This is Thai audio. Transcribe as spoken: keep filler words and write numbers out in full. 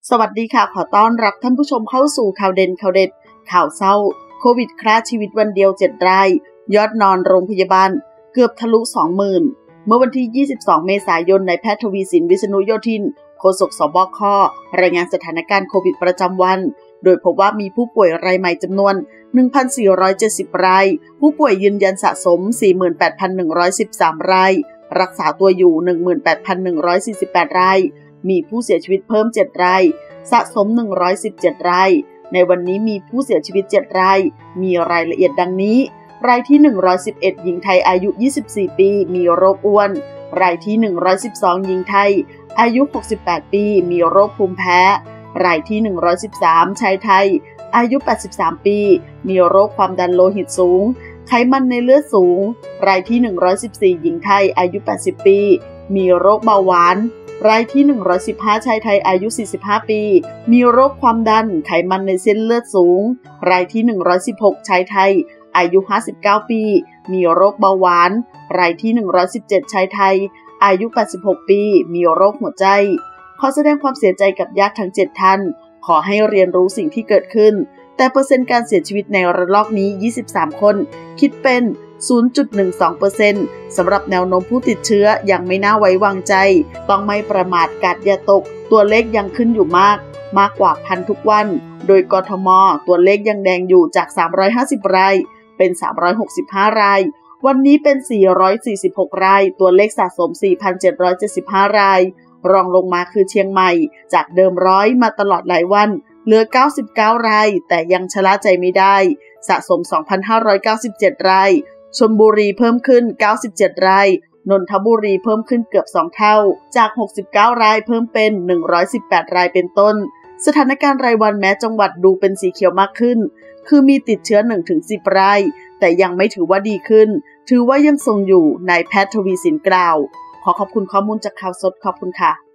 สวัสดีค่ะขอต้อนรับท่านผู้ชมเข้าสู่ข่าวเด่นข่าวเด็ดข่าวเศร้าโควิดฆ่าชีวิตวันเดียวเจ็ดรายยอดนอนโรงพยาบาลเกือบทะลุ สองหมื่น เมื่อวันที่ยี่สิบสองเมษายนนายแพทย์ทวีสินวิษณุโยธินโฆษกสบครายงานสถานการณ์โควิดประจำวันโดยพบว่ามีผู้ป่วยรายใหม่จำนวน หนึ่งพันสี่ร้อยเจ็ดสิบ รายผู้ป่วยยืนยันสะสม สี่หมื่นแปดพันหนึ่งร้อยสิบสาม รายรักษาตัวอยู่ หนึ่งหมื่นแปดพันหนึ่งร้อยสี่สิบแปด รายมีผู้เสียชีวิตเพิ่มเจ็ดรายสะสมหนึ่งร้อยสิบเจ็ดรายในวันนี้มีผู้เสียชีวิตเจ็ดรายมีรายละเอียดดังนี้รายที่หนึ่งร้อยสิบเอ็ดหญิงไทยอายุยี่สิบสี่ปีมีโรคอ้วนรายที่หนึ่งร้อยสิบสองหญิงไทยอายุหกสิบแปดปีมีโรคภูมิแพ้รายที่หนึ่งร้อยสิบสามชายไทยอายุแปดสิบสามปีมีโรคความดันโลหิตสูงไขมันในเลือดสูงรายที่หนึ่งร้อยสิบสี่หญิงไทยอายุแปดสิบปีมีโรคเบาหวานรายที่หนึ่งร้อยสิบห้าชายไทยอายุสี่สิบห้าปีมีโรคความดันไขมันในเส้นเลือดสูงรายที่หนึ่งร้อยสิบหกชายไทยอายุห้าสิบเก้าปีมีโรคเบาหวานรายที่หนึ่งร้อยสิบเจ็ดชายไทยอายุแปดสิบหกปีมีโรคหัวใจขอแสดงความเสียใจกับญาติทั้งเจ็ดท่านขอให้เรียนรู้สิ่งที่เกิดขึ้นแต่เปอร์เซ็นต์การเสียชีวิตในระลอกนี้ยี่สิบสามคนคิดเป็น ศูนย์จุดหนึ่งสองเปอร์เซ็นต์ สำหรับแนวโน้มผู้ติดเชื้อยังไม่น่าไว้วางใจต้องไม่ประมาทกาดอย่าตกตัวเลขยังขึ้นอยู่มากมากกว่าพันทุกวันโดยกทมตัวเลขยังแดงอยู่จากสามร้อยห้าสิบรายเป็นสามร้อยหกสิบห้ารายวันนี้เป็นสี่ร้อยสี่สิบหกรายตัวเลขสะสม สี่พันเจ็ดร้อยเจ็ดสิบห้ารายรองลงมาคือเชียงใหม่จากเดิมร้อยมาตลอดหลายวันเหลือเก้าสิบเก้ารายแต่ยังชะล่าใจไม่ได้สะสม สองพันห้าร้อยเก้าสิบเจ็ดรายชลบุรีเพิ่มขึ้นเก้าสิบเจ็ดรายนนทบุรีเพิ่มขึ้นเกือบสองเท่าจากหกสิบเก้ารายเพิ่มเป็นหนึ่งร้อยสิบแปดรายเป็นต้นสถานการณ์รายวันแม้จังหวัดดูเป็นสีเขียวมากขึ้นคือมีติดเชื้อ หนึ่งถึงสิบ รายแต่ยังไม่ถือว่าดีขึ้นถือว่ายังทรงอยู่นายแพทย์ทวีสินกล่าวขอขอบคุณข้อมูลจากข่าวสดขอบคุณค่ะ